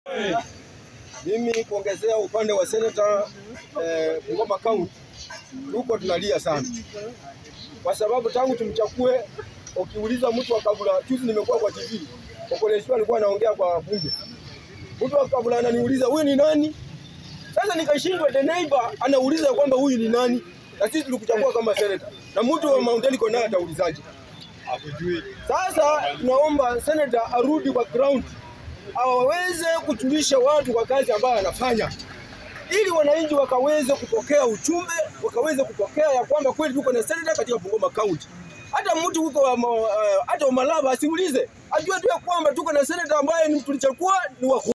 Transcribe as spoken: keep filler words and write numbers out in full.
Mimi kuongezea upande wa Senator eh, Bungoma County, huko tunalia sana. Kwa sababu tangu tumchakue, ukiuliza mtu wa kabla, juzi nimekuwa kwa T V, Okoleshwa alikuwa anaongea kwa bunge. Mtu wa kabla ananiuliza huyu ni nani? Sasa nikashindwa, the neighbor anauliza kwamba huyu ni nani? Na sisi tulikuchagua kama senator. Na mtu wa Mount Elgon naye ataulizaje? Hakujui. Sasa tunaomba senator arudi kwa ground, aweze kutulisha watu kwa kazi ambayo anafanya, ili wananchi wakaweze kupokea ujumbe, wakaweze kupokea ya kwamba kweli tuko na senator katika Bungoma County. Hata mtu huko uh, hata Malaba asiulize, ajue tu ya kwamba tuko na senator ambaye tulichagua ni wa